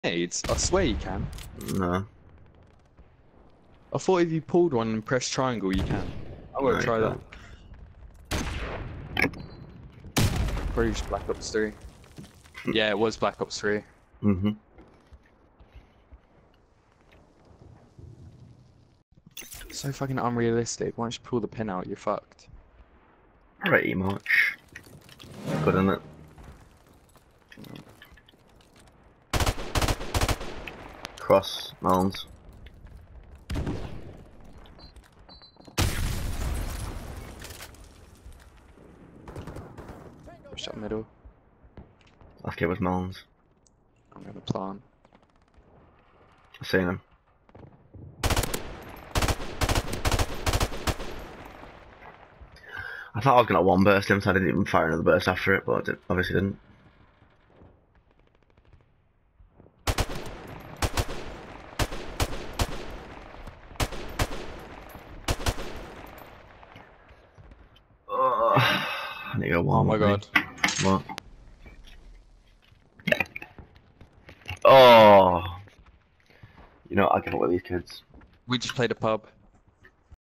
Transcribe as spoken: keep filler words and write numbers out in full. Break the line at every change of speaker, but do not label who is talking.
grenades? I swear you can.
No.
I thought if you pulled one and pressed triangle, you can. I'm
No,
gonna
you
try that.
can't.
Probably just Black Ops three. Yeah, it was Black Ops three.
Mm-hmm.
So fucking unrealistic. Once you pull the pin out, you're fucked.
Pretty much. Good, isn't it? Cross, mounds.
Push up middle.
Left here was mounds.
I'm gonna plant.
I've seen him. I thought I was gonna one burst him, so I didn't even fire another burst after it, but I did, obviously didn't. Oh, I need to go one.
Oh my god.
What? Oh, you know, I give up with these kids.
We just played a pub.